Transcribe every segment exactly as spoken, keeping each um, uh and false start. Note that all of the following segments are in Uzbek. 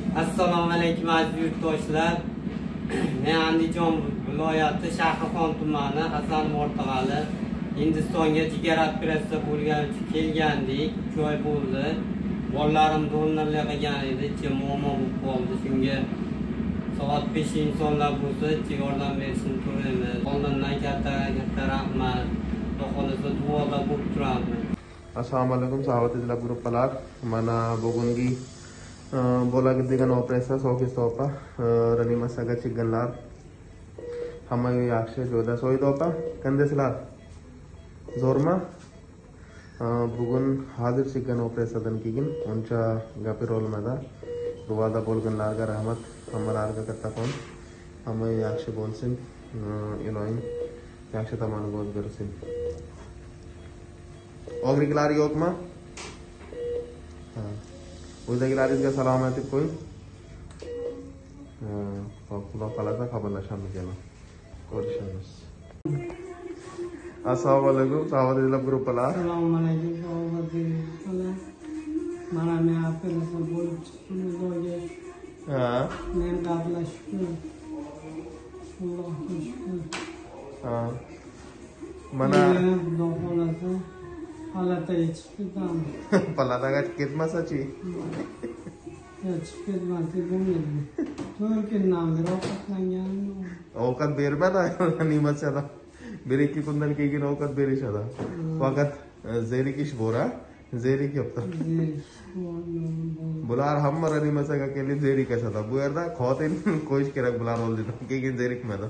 Assalomu alaykum aziz yurtdoshlar. Men Andijon viloyati Shahrixon tumani Hasan Mortag'ali Hindistonga jigar operatsiya bo'lgani uchun kelgandik. uch oy bo'ldi. Bolalarim donorlik qilgan edi, muammo bo'lib qoldi. Shunga soat besh insonlar bo'lsa, yordam berishini so'raymiz. Oldindan katta katta rahmat. Xudo duoda bo'lib turamiz. Assalomu alaykum, savatizlar gruppalar. Mana bugungi bo'ladigan operatsiya Sofiya opa, reanimatsiyaga chiqqanlar. Hamma yaxshi joyda. So'ydi opa, qandaysizlar? Zo'rmi? Bugun hozir chiqqan operatsiyadan keyin uncha gapira olmadi. Duoda bo'lganlarga rahmat, hammalarga kattakon. Hamma yaxshi bo'lsin. Ilohim yaxshi tomoniga o'zgarsin. Og'riqlar yo'qmi? Ha. Uydagilaringizga salom aytib qo'ying. Xo'p, xudo xolasa xabarlashamiz yana. Ko'rishamiz. Assalomu alaykum, savatizlar gruppalar. Assalomu alaykum, savatizlar. Mana men operatsiya bo'lib chiqdim joyga. Ha. Men qatnashdim. Allohga shukr. Ha. Mana xudo xolasa palataga chiqib ketaman. Palataga ketmasa-chi? Chiqib ketmaslik bo'lmaydi. to'rt kundan beri ovqatlanganim. Ovqat bermadi reanimatsiyada. bir ikki kundan keyin ovqat berishadi. Faqat zerikish bor, ha? Zerik yo'qdir. Bular hamma reanimatsiyaga kelib zerikashadi. Bu yerda qotil qo'yish kerak bular oldidan. Keyin zerikmadi.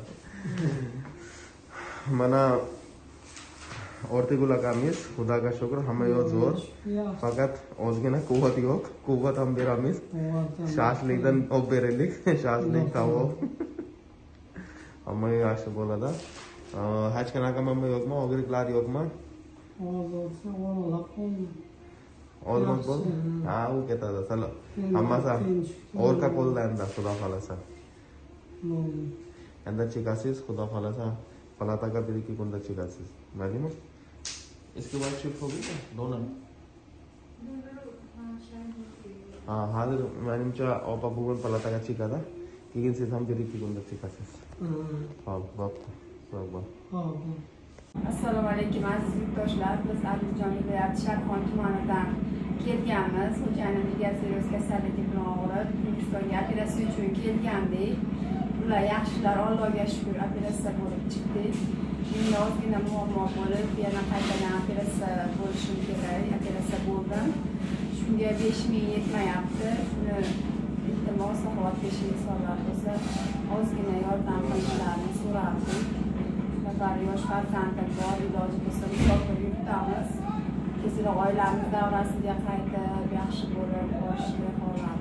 Mana ortigul akamiz, xudoga shukr, hamma yo'q zo'r. Faqat ozgina quvvat yo'q. Quvvat ham beramiz. Shashlikdan olib beraylik. Shashlik tovoq. Hamma yaxshi bo'ladi. Hech qanaqa mamma yo'qmi? Og'riqlar yo'qmi? Hozircha o'ralab qoldi. Olmos bo'ldi. Ha, u ketadi. Salom. Hammasi orqa qo'lda endi, xudo xolasa. Endi chiqasiz, xudo xolasa. Palataga bir ikki kunda chiqasiz. Maylimi? Eski vaqt shift bo'ldi, donor. Ha, hozir menimcha opa bugun palataga chiqadi. Keyin siz ham bir ikki kunda chiqasiz. Xo'p, bo'pti. Assalomu alaykum aziz yurtdoshlar. Biz Andijon viloyati Shahrixon tumanidan kelganmiz. Xo'jayinimizga seryoz kasalligi bilan og'rib, Hindistonga operatsiya uchun kelgandik. Ular yaxshilar, Allohga shukr, operatsiya bo'lib chiqdik. Endi ozgina muammo bo'lib, yana qaytadan operatsiya bo'lishim kerak. Operatsiya bo'ldim. Shunga besh ming yetmayapti. Shuni iltimos saxovatga insonlar bo'lsa, ozgina yordam qilishlarini so'rardik. Bir yosh farzandim bor, iloji bo'lsa musofir yurtamiz. Tezroq oilamiz davrasiga qaytib, yaxshi bo'lib, boshqa holat